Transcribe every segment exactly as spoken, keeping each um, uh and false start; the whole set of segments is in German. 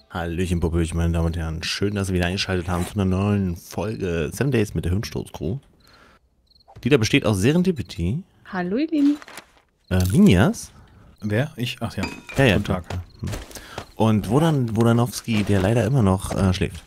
Hallöchen, Popöchen, meine Damen und Herren. Schön, dass Sie wieder eingeschaltet haben zu einer neuen Folge Seven Days mit der Hirnsturz-Crew. Die da besteht aus Serendipity, Hallo, ihr Lieben. äh, Minias. Wer? Ich? Ach ja. Ja, ja. Guten Tag. Und Wodan Wodanowski, der leider immer noch äh, schläft.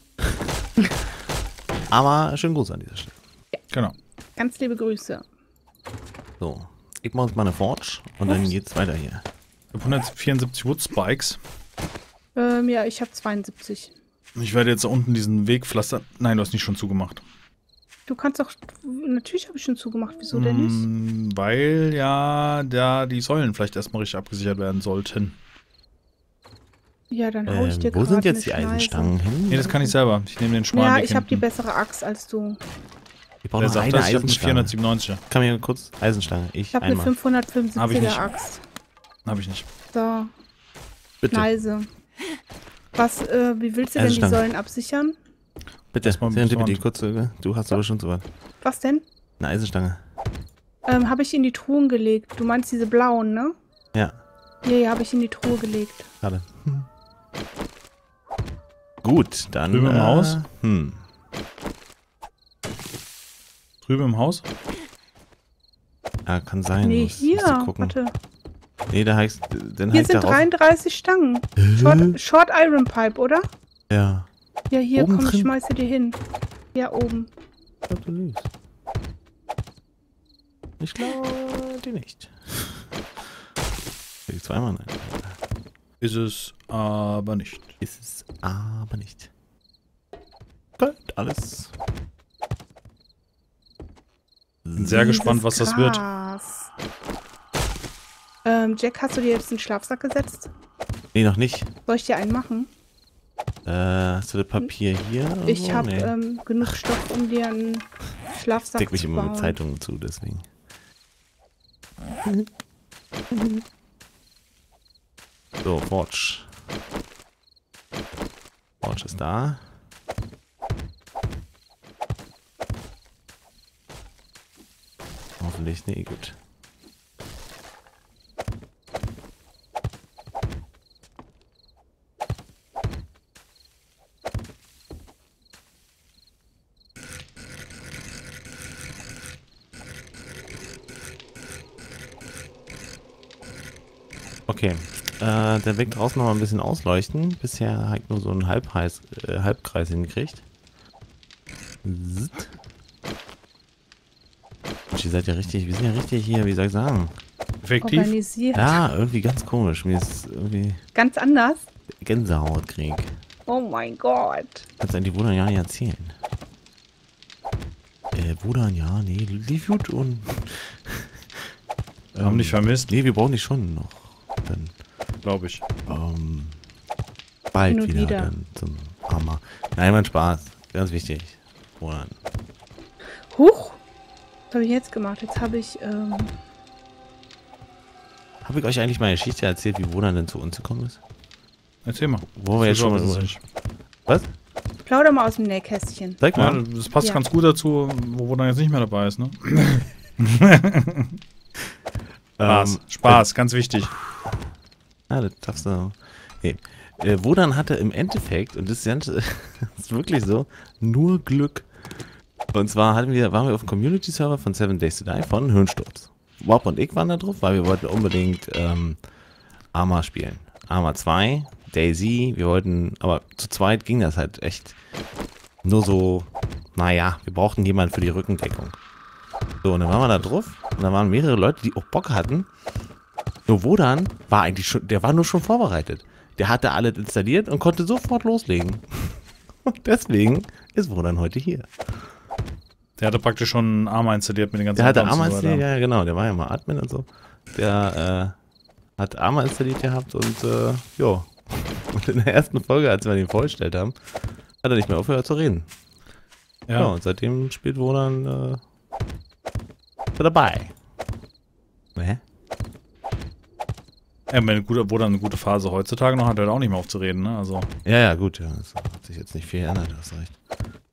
Aber schönen Gruß an dieser Stelle. Genau. Ganz liebe Grüße. So, geben wir uns mal eine Forge und dann geht's weiter hier. Ich habe hundertvierundsiebzig Wood Spikes. Ähm, ja, ich habe zweiundsiebzig. Ich werde jetzt da unten diesen Weg pflastern. Nein, du hast nicht schon zugemacht. Du kannst doch... Natürlich habe ich schon zugemacht. Wieso denn nicht? Mm, weil ja da die Säulen vielleicht erstmal richtig abgesichert werden sollten. Ja, dann hau ich Ähm, dir wo gerade sind jetzt die eine Schneise. Eisenstangen hin? Nee, das kann ich selber. Ich nehme den schmalen Ja, Weg ich habe die hinten. bessere Axt als du. Ich brauche Wer noch sagt eine das? Ich habe eine Eisenstange. vierhundertsiebenundneunziger. Kann mir kurz Eisenstange. Ich, Ich habe eine einmal. Hab ich fünfhundertfünfundsiebziger nicht. Axt. Habe ich nicht. So, Bitte, leise. Was, äh, wie willst du denn die Eisenstange. Säulen absichern? bitte. Erstmal ein Serendipity, bisschen kurz, äh, du hast aber schon so was. Was denn? Eine Eisenstange. Ähm, habe ich in die Truhen gelegt. Du meinst diese blauen, ne? Ja, Ja, ja, habe ich in die Truhe gelegt. schade. Hm. Gut, dann. Drüben im äh, Haus? Hm. Drüben im Haus? Ja, kann sein. Nee, muss, hier, musst du gucken. warte. Nee, da heißt. Dann Hier heißt sind darauf. dreiunddreißig Stangen. Short, Short Iron Pipe, oder? Ja. Ja, hier, Oben komm, ich drin? schmeiße dir hin. Ja, oben. Ich glaube, du lügst. Ich glaube die nicht. Ich zweimal nein. Ist es aber nicht. Ist es aber nicht. Gut, alles. Bin sehr gespannt, was das wird. Gras. Ähm, Jack, hast du dir jetzt einen Schlafsack gesetzt? Nee, noch nicht. Soll ich dir einen machen? Äh, hast du das Papier hier? oder Ich so? habe Nee. ähm, genug Stoff, um dir einen Schlafsack Deck mich zu immer bauen. mit Zeitungen zu, deswegen. So, Forge. Forge ist da. Hoffentlich, nee, gut. Okay, äh, der Weg draußen noch mal ein bisschen ausleuchten. Bisher hat nur so einen Halbheiß, äh, Halbkreis hingekriegt. Zzt. Mensch, ihr seid ja richtig, wir sind ja richtig hier, wie soll ich sagen? Effektiv? Organisiert. Ja, irgendwie ganz komisch. Mir ist irgendwie Ganz anders. Gänsehautkrieg. Oh mein Gott. Kannst du eigentlich Wodan ja nicht erzählen. Äh, Wodan, ja, nee, lief gut und... Wir haben dich vermisst, Nee, wir brauchen dich schon noch. Dann, glaube ich. ähm, bald Hin und wieder, wieder. dann zum Hammer. Nein, mein Spaß. Ganz wichtig. Wodan. Huch. Was habe ich jetzt gemacht? Jetzt habe ich, ähm, Habe ich euch eigentlich meine Geschichte erzählt, wie Wodan denn zu uns gekommen ist? Erzähl mal. Wo wir jetzt schon mal... Das ist über- nicht. Was? plauder mal aus dem Nähkästchen. Sag Ja, mal. das passt Ja. ganz gut dazu, wo wo dann jetzt nicht mehr dabei ist, ne? Spaß. Ähm, Spaß, ganz wichtig. Ah, das darfst du. Nee. Äh, Wodan hatte im Endeffekt, und das ist, ganz, das ist wirklich so, nur Glück. Und zwar hatten wir, waren wir auf dem Community-Server von Seven Days to Die von Hirnsturz. Wop und ich waren da drauf, weil wir wollten unbedingt ähm, Arma spielen. Arma zwei, Daisy, wir wollten, aber zu zweit ging das halt echt nur so, naja, wir brauchten jemanden für die Rückendeckung. So, und dann waren wir da drauf und da waren mehrere Leute, die auch Bock hatten. Nur Wodan war eigentlich schon, der war nur schon vorbereitet. Der hatte alles installiert und konnte sofort loslegen. Und deswegen ist Wodan heute hier. Der hatte praktisch schon Arma installiert mit den ganzen Der hatte Add-ons Arma und so weiter. installiert, ja genau, der war ja mal Admin und so. Der äh, hat Arma installiert gehabt und äh, jo. Und in der ersten Folge, als wir den vorgestellt haben, hat er nicht mehr aufgehört zu reden. Ja, Ja. und seitdem spielt Wodan äh, dabei. Hä? Ja, wenn gut, wo dann eine gute Phase heutzutage noch hat, er auch nicht mehr aufzureden, ne? Also. Ja, ja, gut, ja. Das hat sich jetzt nicht viel geändert, du hast recht.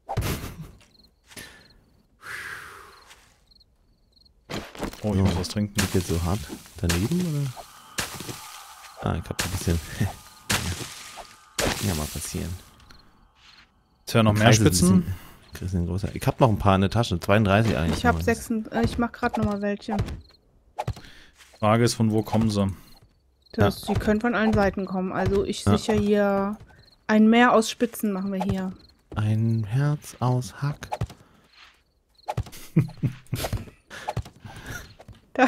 Oh, ich So. muss was trinken. Liegt jetzt so hart daneben, oder? Ah, ich hab ein bisschen... Ja, mal passieren. Ist ja noch mehr Kreis ist ein Spitzen. bisschen- Kreis ist ein großer. Ich hab noch ein paar in der Tasche. zweiunddreißig eigentlich. Ich habe noch. sechs. Äh, ich mach gerade noch mal welche. Frage ist, von wo kommen sie? Das, Die können von allen Seiten kommen. Also ich Ja. sicher hier ein Meer aus Spitzen machen wir hier. Ein Herz aus Hack. Da,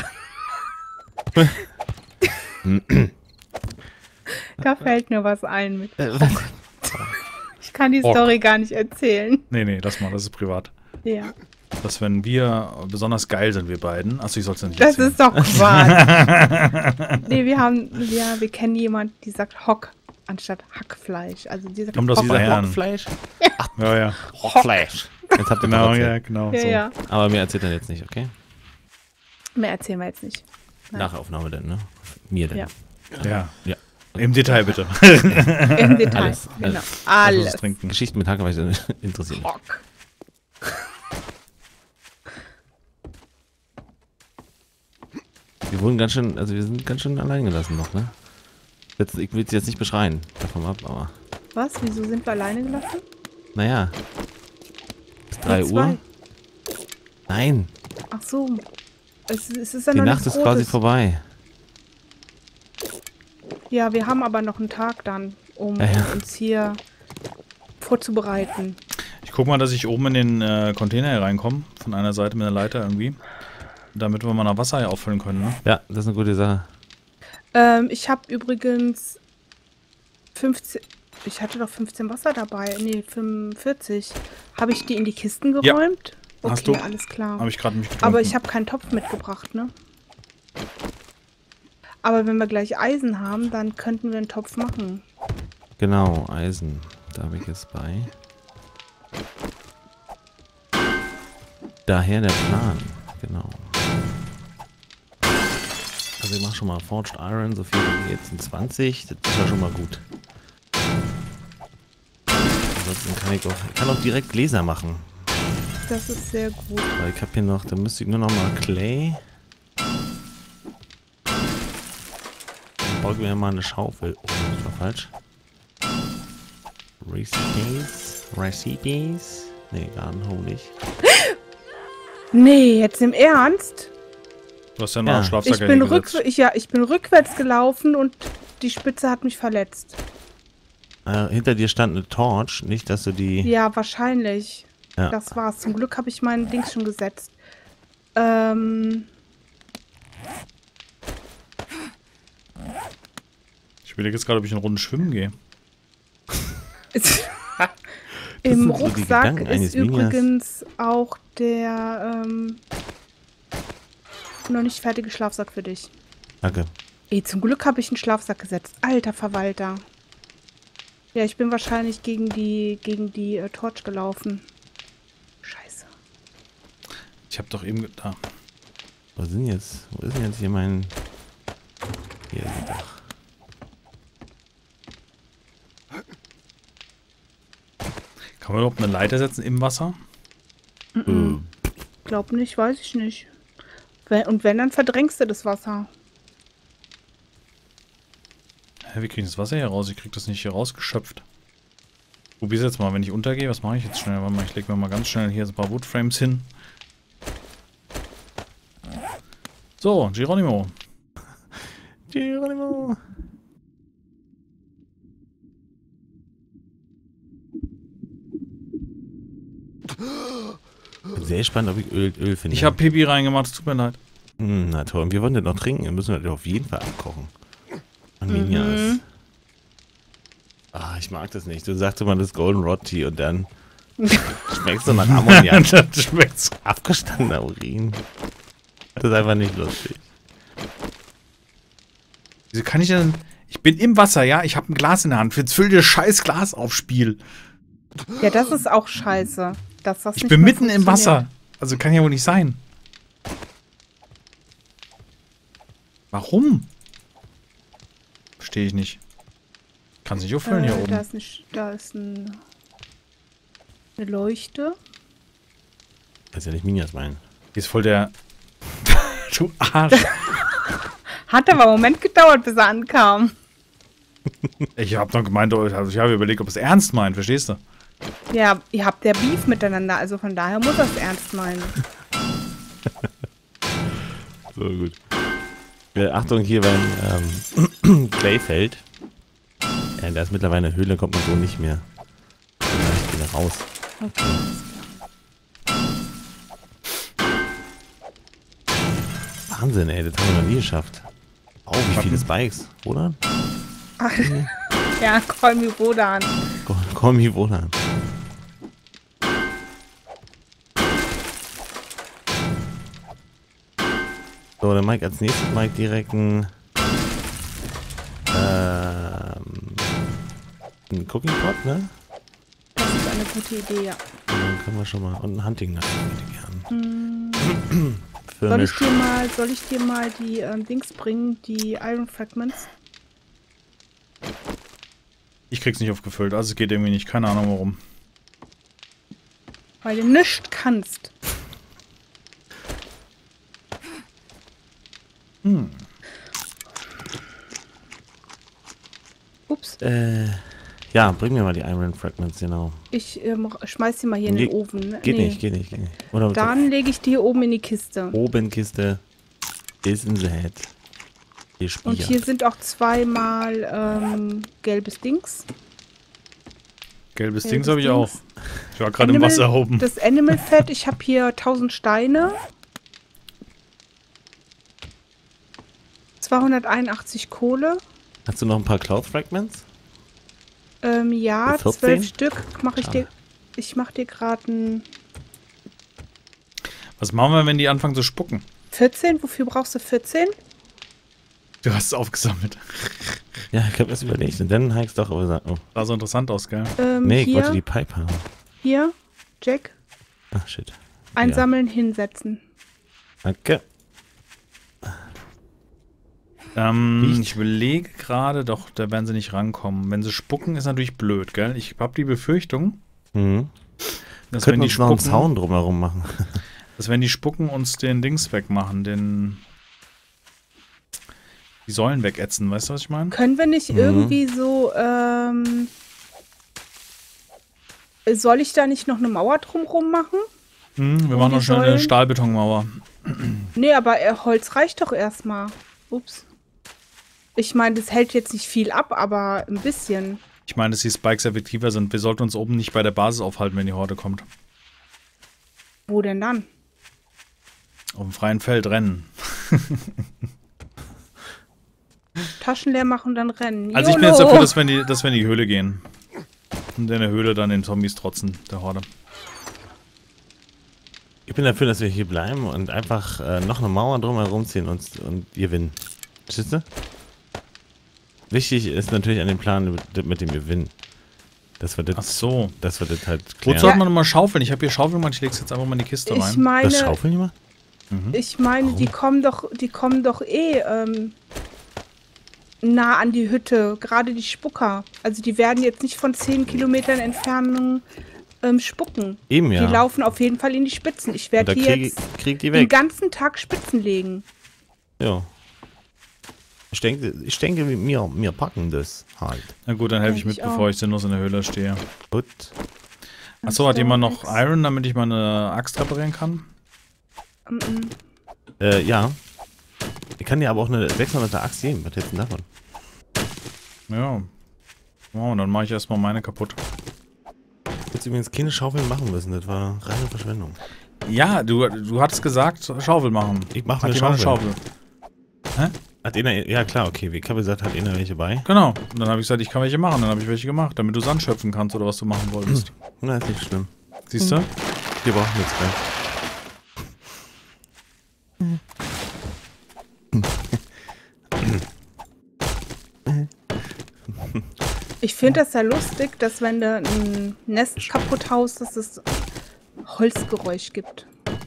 da fällt mir was ein mit. Äh, Ich kann die Rock. Story gar nicht erzählen. Nee, nee, lass mal, das ist privat. Ja. Dass wenn wir besonders geil sind, wir beiden. Achso, ich soll es ja nicht Das erzählen. ist doch Quatsch. Nee, wir haben, ja, wir kennen jemanden, die sagt Hock anstatt Hackfleisch. Also die sagt Kommt aus Hock. dieser Bayern. Rockfleisch. Ja, ja. Rockfleisch. Jetzt habt ihr Genau, mal ja, erzählt. genau. Ja, so. ja. Aber mir erzählt er jetzt nicht, okay? Mehr erzählen wir jetzt nicht. Nein. Nachaufnahme dann, ne? Mir dann. Ja. Ja. Ja. Im Detail bitte. Im Detail. Alles, Genau. alles. Lass uns Alles. trinken. Geschichten mit Hack, weil ich interessiert mich. Hock. Wir wurden ganz schön, also wir sind ganz schön allein gelassen noch, ne? Jetzt, ich will es jetzt nicht beschreien, davon ab, aber Was? Wieso sind wir alleine gelassen? naja. Bis drei Wir Uhr? zwei. Nein, Ach so. Es, es ist ja die noch Nacht nichts ist quasi Großes. vorbei. Ja, wir haben aber noch einen Tag dann, um Ja, ja. uns hier vorzubereiten. Ich guck mal, dass ich oben in den äh, Container hier reinkomme. Von einer Seite mit der Leiter irgendwie. Damit wir mal nach Wasser hier auffüllen können, ne? Ja, das ist eine gute Sache. Ähm, ich habe übrigens fünfzehn. Ich hatte doch fünfzehn Wasser dabei. Nee, fünfundvierzig. Habe ich die in die Kisten Ja. geräumt? Okay, Hast du? alles klar. Habe ich gerade mich getrunken. Aber ich habe keinen Topf mitgebracht, ne? Aber wenn wir gleich Eisen haben, dann könnten wir einen Topf machen. Genau, Eisen. Da habe ich jetzt bei. Daher der Plan. Genau. Also ich mache schon mal Forged Iron, so viel wie jetzt sind zwanzig. Das ist ja schon mal gut. Ansonsten kann ich auch, ich kann auch direkt Gläser machen. Das ist sehr gut. Weil ich habe hier noch, da müsste ich nur noch mal Clay. Dann brauche ich mir mal eine Schaufel. Oh, das war falsch. Recipes. Recipes. Nee, Gartenhonig. Nee, jetzt im Ernst? Du hast ja noch Ja. einen Schlafsack Ich bin, hingesetzt. rückw ich, ja, ich bin rückwärts gelaufen und die Spitze hat mich verletzt. Äh, hinter dir stand eine Torch. Nicht, dass du die... Ja, wahrscheinlich. Ja. Das war's. Zum Glück habe ich meinen Dings schon gesetzt. Ähm, Ich überlege jetzt gerade, ob ich eine Runde schwimmen gehe. ist, Das im sind so die Rucksack Gedanken eines ist Minias. übrigens auch der ähm, noch nicht fertige Schlafsack für dich. Danke. Ey, zum Glück habe ich einen Schlafsack gesetzt. Alter Verwalter. Ja, ich bin wahrscheinlich gegen die gegen die äh, Torch gelaufen. Scheiße. Ich habe doch eben... ge- Da. Wo sind jetzt? Wo ist denn jetzt hier mein... Hier ist doch. Kann man überhaupt eine Leiter setzen im Wasser? Äh, Glaub nicht, weiß ich nicht. Wenn, und wenn, dann verdrängst du das Wasser. Hä, wie kriege ich das Wasser hier raus? Ich krieg das nicht hier rausgeschöpft. Probier's jetzt mal, wenn ich untergehe. Was mache ich jetzt schnell? Warte mal, ich lege mir mal ganz schnell hier so ein paar Woodframes hin. So, Geronimo. Geronimo. Bin sehr gespannt, ob ich Öl, Öl finde. Ich habe Pipi reingemacht, es tut mir leid. Hm, na toll, und wir wollen das noch trinken. Wir müssen das auf jeden Fall abkochen. Und Minias. Ah, ich mag das nicht. Du sagst immer das Golden Rod Tea und dann schmeckst du nach Ammoniak. Das schmeckt's. Abgestandener Urin. Das ist einfach nicht lustig. Wieso kann ich denn... Ich bin im Wasser, ja? Ich habe ein Glas in der Hand. Jetzt füll dir scheiß Glas auf, Spiel. Ja, das ist auch scheiße. Dass das Ich nicht bin mehr mitten im funktioniert. Wasser. Also kann ja wohl nicht sein. Warum? Verstehe ich nicht. Kann sich auffüllen hier Äh, oben. da ist, eine, Sch- da ist ein, eine Leuchte. Das ist ja nicht Minias meinen. Hier ist voll der... du Arsch. Hat aber einen Moment gedauert, bis er ankam. Ich habe noch gemeint, also ich habe überlegt, ob es ernst meint, verstehst du? Ja, ihr habt ja Beef miteinander, also von daher muss er es ernst meinen. So gut. Äh, Achtung hier beim ähm, Clayfeld. Ja, da ist mittlerweile eine Höhle, kommt man so nicht mehr. Ja, ich gehe da raus. Okay. Wahnsinn, ey, das haben wir noch nie geschafft. Oh, wie viele Spikes, oder? Ja, call me Rodan. Call me Wohlan. So, dann Mike als nächstes Mike direkt ein, ähm, ein Cooking Pot, ne? Das ist eine gute Idee, ja. Und dann können wir schon mal, und ein Hunting Knife würde ich gern. Hm. Für Soll mich. ich dir mal, soll ich dir mal die ähm, Dings bringen, die Iron Fragments? Ich krieg's nicht aufgefüllt, also es geht irgendwie nicht. Keine Ahnung warum. Weil du nichts kannst. Hm. Ups. Äh, ja, bring mir mal die Iron Fragments, genau. Ich ähm, schmeiß die mal hier in Ge den Ofen. Ne? Geht Nee. nicht, geht nicht, geht nicht. Oder Dann lege ich die hier oben in die Kiste. oben Kiste ist in the head. Hier Und Spiecher. hier sind auch zweimal ähm, gelbes Dings. Gelbes Gelbes Dings habe ich Dings. auch. Ich war gerade im Animal- Wasser oben. Das Animal Fat, ich habe hier tausend Steine. zweihunderteinundachtzig Kohle. Hast du noch ein paar Cloud Fragments? Ähm, ja, vierzehn? zwölf Stück mache ich Schade. dir. Ich mache dir gerade ein Was machen wir, wenn die anfangen zu spucken? vierzehn. Wofür brauchst du vierzehn? Du hast es aufgesammelt. Ja, ich habe erst überlegt. Und dann habe ich doch aber gesagt, oh, Sah so interessant aus, gell? Ähm, nee, ich hier, wollte die Pipe haben. hier, Jack, Ach, shit. einsammeln, hinsetzen. Danke. Ähm, Riecht. ich überlege gerade, doch, da werden sie nicht rankommen. Wenn sie spucken, ist natürlich blöd, gell? Ich habe die Befürchtung, Mhm. dass Könnten wenn die uns noch einen spucken, Zaun drumherum machen. dass wenn die spucken, uns den Dings wegmachen, den die Säulen wegätzen, weißt du, was ich meine? Können wir nicht Mhm. irgendwie so, ähm, soll ich da nicht noch eine Mauer drumrum machen? Hm, wir Um machen die noch schnell eine Säulen? Stahlbetonmauer. Nee, aber äh, Holz reicht doch erstmal. Ups. Ich meine, das hält jetzt nicht viel ab, aber ein bisschen. Ich meine, dass die Spikes effektiver sind. Wir sollten uns oben nicht bei der Basis aufhalten, wenn die Horde kommt. Wo denn dann? Auf dem freien Feld rennen. Taschen leer machen, dann rennen. Also ich bin jetzt YOLO. dafür, dass wir in die, dass wir in die Höhle gehen. Und in der Höhle dann den Zombies trotzen, der Horde. Ich bin dafür, dass wir hier bleiben und einfach äh, noch eine Mauer drumherum ziehen und, und gewinnen. Verstehst du? Wichtig ist natürlich an dem Plan mit, mit dem Gewinn. Dass wir Ach das, so. dass wir das halt Wozu klären. hat man nochmal Schaufeln? Ich habe hier Schaufeln gemacht, ich lege es jetzt einfach mal in die Kiste Ich rein. Das meine, Schaufeln gemacht? ich meine, die kommen doch, die kommen doch eh ähm, nah an die Hütte. Gerade die Spucker. Also die werden jetzt nicht von zehn Kilometern Entfernung ähm, spucken. Eben, ja. Die laufen auf jeden Fall in die Spitzen. Ich Und werde da hier krieg, jetzt krieg die den weg. ganzen Tag Spitzen legen. Ja. Ich denke, ich denke wir, wir packen das halt. Na gut, dann helfe ich Denk mit, ich bevor auch. ich sinnlos in der Höhle stehe. Gut. Achso, hat So, jemand noch jetzt- Iron, damit ich meine Axt reparieren kann? Mm -mm. Äh, ja. Ich kann dir aber auch eine sechshunderter Axt geben. Was hältst du denn davon? Ja. Wow, dann mache ich erstmal meine kaputt. Du hättest übrigens keine Schaufeln machen müssen. Das war reine Verschwendung. Ja, du, du hattest gesagt, Schaufel machen. Ich mach Hat eine jemand Schaufel. Hä? Hat einer, ja klar, okay. Wie ich habe gesagt, hat einer welche bei? Genau. Und dann habe ich gesagt, ich kann welche machen. Dann habe ich welche gemacht, damit du Sand schöpfen kannst oder was du machen wolltest. Na, ist nicht schlimm. Siehst du? Wir brauchen jetzt gleich. Ich finde das ja lustig, dass wenn du ein Nest kaputt haust, dass es Holzgeräusch gibt.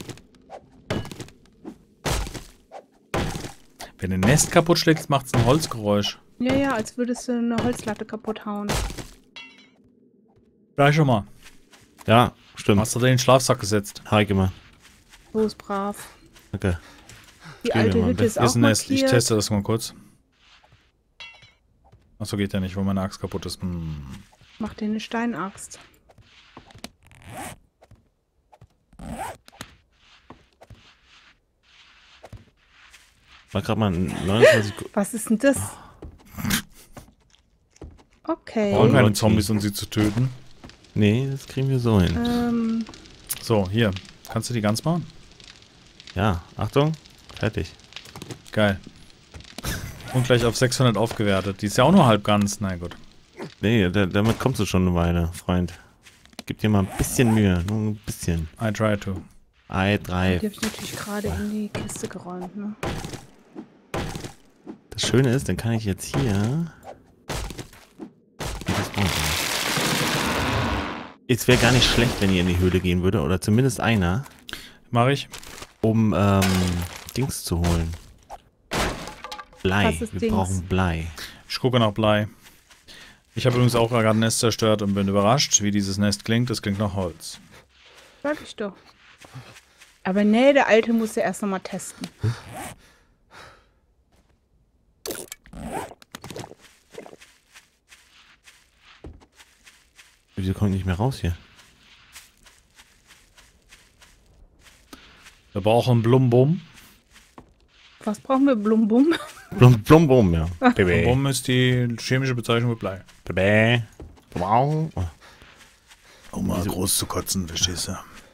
Wenn du ein Nest kaputt schlägst, macht es ein Holzgeräusch. Ja, ja, als würdest du eine Holzlatte kaputt hauen. Gleich schon mal. Ja, stimmt. Hast du den in den Schlafsack gesetzt? Heike mal. So ist brav. Okay. Die Gehen wir alte mal Hütte weg. ist Hier ist auch ein Nest. Ich markiert. teste das mal kurz. Achso, geht ja nicht, wo meine Axt kaputt ist. Hm. Mach dir eine Steinaxt. War gerade mal neunundzwanzig. Was ist denn das? Okay. Brauchen keine Leute. Zombies, um sie zu töten. Nee, das kriegen wir so hin. Ähm, So, hier. Kannst du die ganz machen? Ja, Achtung, fertig. Geil. Und gleich auf sechshundert aufgewertet. Die ist ja auch nur halb ganz. Na gut. Nee, da, damit kommst du schon eine Weile, Freund. Gib dir mal ein bisschen Mühe, nur ein bisschen. I try to. I drei. die habe ich natürlich gerade in die Kiste geräumt, ne? Das Schöne ist, dann kann ich jetzt hier... Das brauche ich nicht. Es wäre gar nicht schlecht, wenn ihr in die Höhle gehen würde, oder zumindest einer, Mach ich. um ähm, Dings zu holen. Blei. Was ist Wir Dings? brauchen Blei. Ich gucke nach Blei. Ich habe übrigens auch gerade ein Nest zerstört und bin überrascht, wie dieses Nest klingt. Das klingt nach Holz. Sag ich doch. Aber nee, der Alte muss ja erst nochmal testen. Wieso kommt nicht mehr raus hier? Wir brauchen Blumbum. Was brauchen wir? Blum Bum? Blum, blum, blum, ja. Blumbum ist die chemische Bezeichnung für Blei. Bäh. Wow. Um mal groß zu kotzen, verstehst du?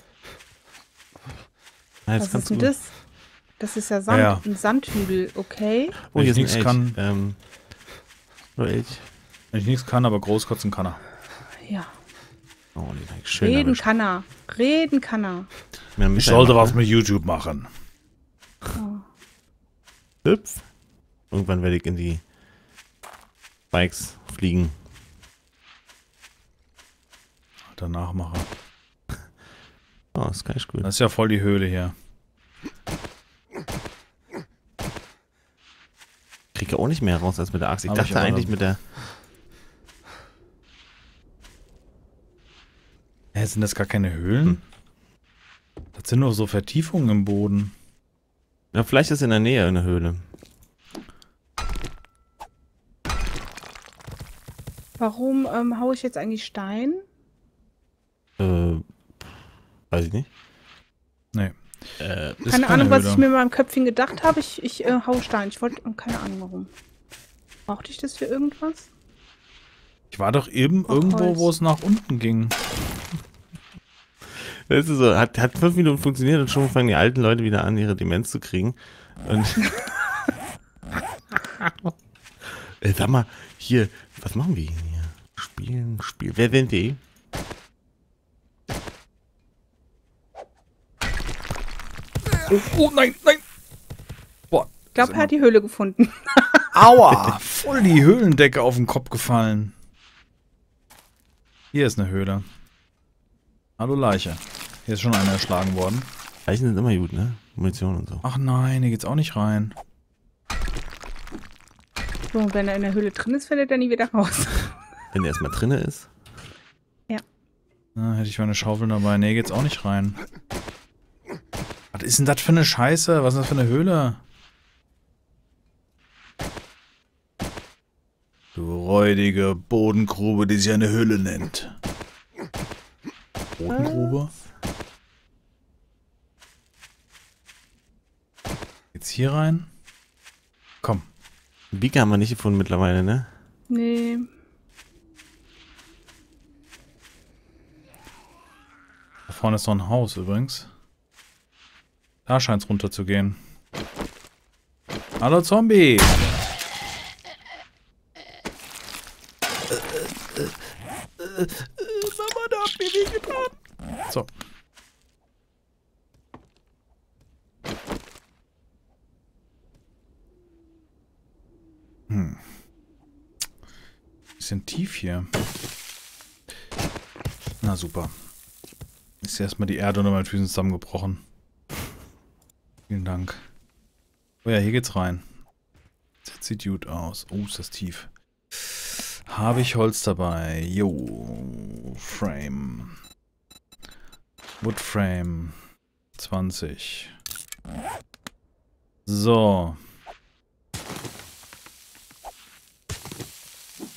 Ah, jetzt Was kannst ist denn du- das? Das ist ja Sand, Ja, ja. ein Sandhügel, okay. Oh, Wenn hier ich ist ein nichts Elch. kann. Ähm, hallo Elch. Wenn ich nichts kann, aber groß kotzen kann er. Ja. Oh, den hab ich schön Reden erwischt. kann er. Reden kann er. Mir ein Ich bisschen sollte einfach, was mit YouTube machen. Oh. Hüpf. Irgendwann werde ich in die Bikes fliegen. Der Nachmacher. Oh, das ist gar nicht gut. Das ist ja voll die Höhle hier. Ich kriege ja auch nicht mehr raus als mit der Axt. Ich Hab ich dachte aber eigentlich dann. mit der... Hä, sind das gar keine Höhlen? Das sind nur so Vertiefungen im Boden. Ja, vielleicht ist in der Nähe eine Höhle. Warum ähm, haue ich jetzt eigentlich Stein? Äh, weiß ich nicht. Nee. Äh, Ist Keine Ahnung, was Höhle. ich mir in meinem Köpfchen gedacht habe. Ich, ich äh, hau Stein. Ich wollte, oh, keine Ahnung warum. Brauchte ich das für irgendwas? Ich war doch eben Ach, irgendwo, Holz. wo es nach unten ging. Das ist so, hat, hat fünf Minuten funktioniert und schon fangen die alten Leute wieder an, ihre Demenz zu kriegen. Und äh, sag mal, hier, was machen wir hier? Spielen, spielen. Wer sind die? Oh, oh nein, nein! Boah. Ich glaube, er hat die Höhle gefunden. Aua! Voll die Höhlendecke auf den Kopf gefallen. Hier ist eine Höhle. Hallo Leiche. Hier ist schon einer erschlagen worden. Leichen sind immer gut, ne? Munition und so. Ach nein, hier geht's auch nicht rein. So, und wenn er in der Höhle drin ist, findet er nie wieder raus. Wenn der erstmal drinne ist. Na, hätte ich mal eine Schaufel dabei. Nee, geht's auch nicht rein. Was ist denn das für eine Scheiße? Was ist das für eine Höhle? Du räudige Bodengrube, die sich eine Höhle nennt. Bodengrube? Geht's hier rein? Komm. Beaker haben wir nicht gefunden mittlerweile, ne? Nee. Da vorne ist noch ein Haus übrigens. Da scheint's runter zu gehen. Hallo Zombie! Mama, da habt ihr weh getan. So. Hm. Bisschen tief hier. Na super. Ist erstmal die Erde unter meinen Füßen zusammengebrochen. Vielen Dank. Oh ja, hier geht's rein. Das sieht gut aus. Oh, ist das tief. Habe ich Holz dabei? Jo. Frame. Wood Frame. zwanzig. So.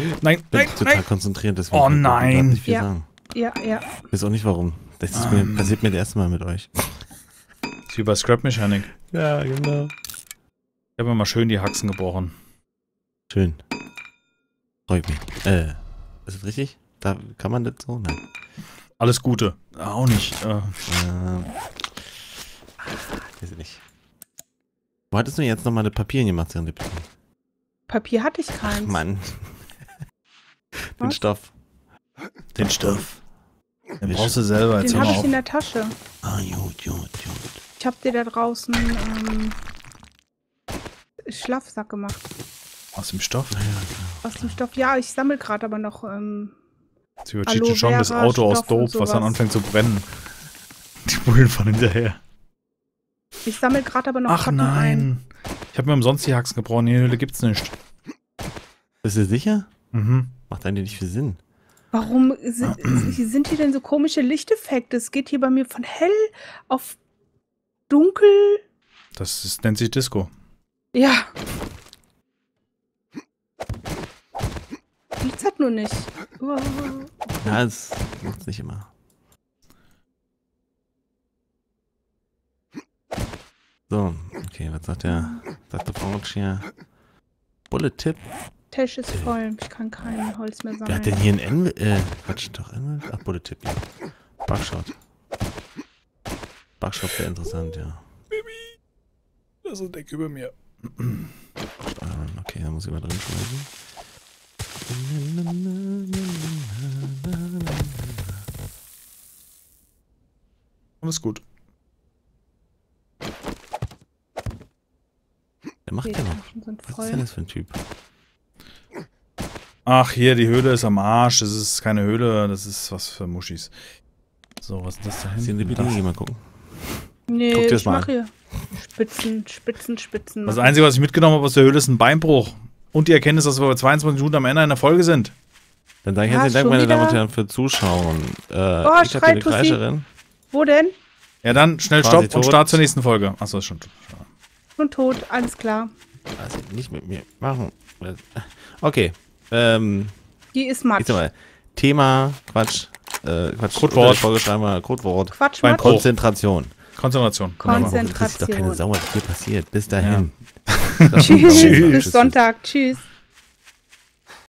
Nein, bin nein, total nein. konzentriert, deswegen Oh kann ich grad nein. nicht viel Ja. sagen. Ja, ja. Ich weiß auch nicht warum. Das ist mir, passiert mir das erste Mal mit euch. Das ist wie bei Scrap Mechanic. Ja, genau. Ich habe mir mal schön die Haxen gebrochen. Schön. Freut mich. Äh, ist das richtig? Da kann man das so? Nein. Alles Gute. Auch nicht. Äh, Ähm. Weiß ich nicht. Wo hattest du jetzt nochmal das Papier gemacht, Serendipity? Papier hatte ich keins. Mann. Den Was? Stoff. den Stoff. Den Wir brauchst du selber. Jetzt Den hör habe mal ich auf. in der Tasche. Ah, gut, gut, gut. Ich habe dir da draußen ähm, Schlafsack gemacht. Aus dem Stoff? Aus dem Stoff. Ja, ich sammle gerade aber noch. Ähm, Sie überzieht Aloe schon das Vera, Auto aus Stoff und Dope, was dann sowas. anfängt zu brennen. Die Bullen von hinterher. ich sammle gerade aber noch Ach Pappen ein. nein. Ich habe mir umsonst die Haxen gebrochen. In der Höhle gibt's nicht. Bist du sicher? Mhm. Macht eigentlich nicht viel Sinn. Warum sind, sind hier denn so komische Lichteffekte? Es geht hier bei mir von hell auf dunkel. Das ist, nennt sich Disco. Ja. Glitzert nur nicht. Oh. Ja, es macht's nicht immer. So, okay, was sagt der, sagt der Frauensch hier? Bullet-Tipp. Tisch ist voll. Ich kann kein Holz mehr Wer hat denn sammeln. hier ein Envel, äh, Quatsch, doch Envel? Ach, Bullet-Tipp, ja. Buckshot. Buckshot wäre interessant, ja. Das ist ein Deck über mir. Okay, da muss ich mal drin schmeißen. Alles gut. Der macht Die ja noch. Taschen sind Was ist voll. denn das für ein Typ? Ach, hier, die Höhle ist am Arsch. Das ist keine Höhle, das ist was für Muschis. So, was ist das da Sind die hinten? bitte Das, mal gucken? Nee, Guck dir das ich mal mache hier Spitzen, Spitzen, Spitzen. das machen. Einzige, was ich mitgenommen habe aus der Höhle, ist ein Beinbruch. Und die Erkenntnis, dass wir bei zweiundzwanzig Minuten am Ende einer Folge sind. Dann sage ich Ja, herzlichen Dank, schon meine Damen und wieder? Herren, für Zuschauen. Äh, Oh, ich hab hier schreit eine Tussi. Kreischerin. Wo denn? Ja, dann schnell Quasi Stopp und tot. Start zur nächsten Folge. Achso, ist schon tot. Schon tot, alles klar. Also nicht mit mir machen. Okay. Ähm, Die ist ich Matsch. sag mal, Thema, Quatsch, äh, Quatsch, Codewort. unter der Folge schreiben wir Codewort. Quatsch, Beim Matsch. Ko- Konzentration. Konzentration. Konzentration. Wunderbar. Interessiert doch keine Sau, was hier passiert. Bis dahin. Tschüss. Bis Sonntag. Tschüss.